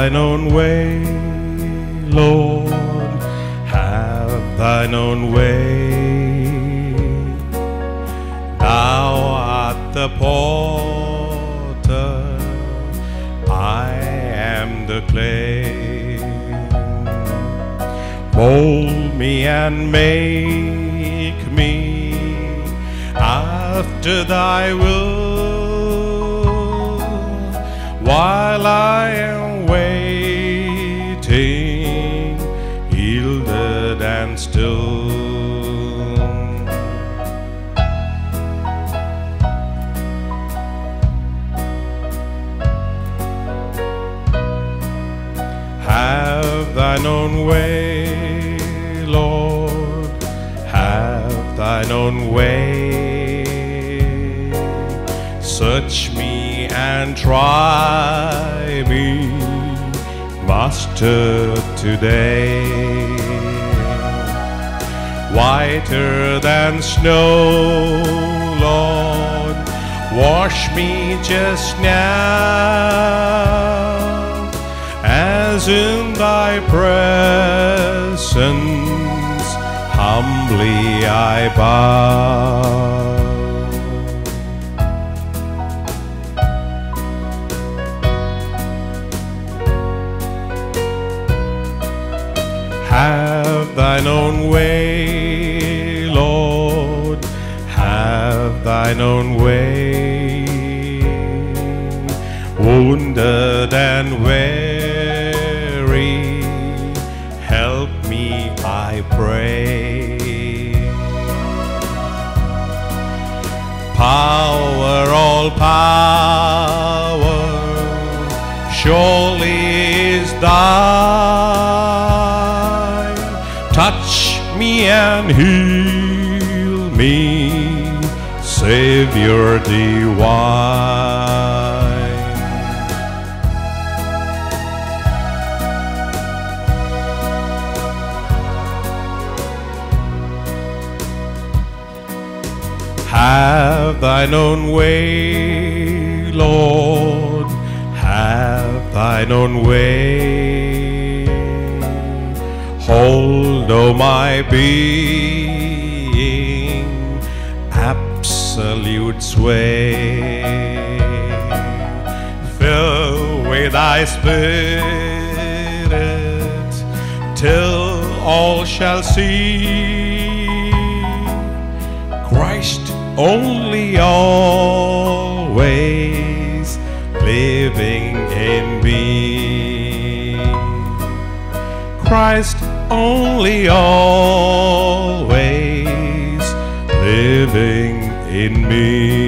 thine own way, Lord, have thine own way. Thou art the potter, I am the clay. Mold me and make me after thy will, while I am waiting, yielded and still. Have thine own way, Lord, have thine own way. Search me and try me, Master, today. Whiter than snow, Lord, wash me just now, as in thy presence humbly I bow. Have thine own way, Lord, have thine own way. Wounded and weary, help me, I pray. Power, all power, surely is thine. Touch me and heal me, Savior divine. Have thine own way, Lord, have thine own way. Hold, O my being, absolute sway. Fill with thy Spirit, till all shall see Christ only, always living in me. Christ only, always living in me.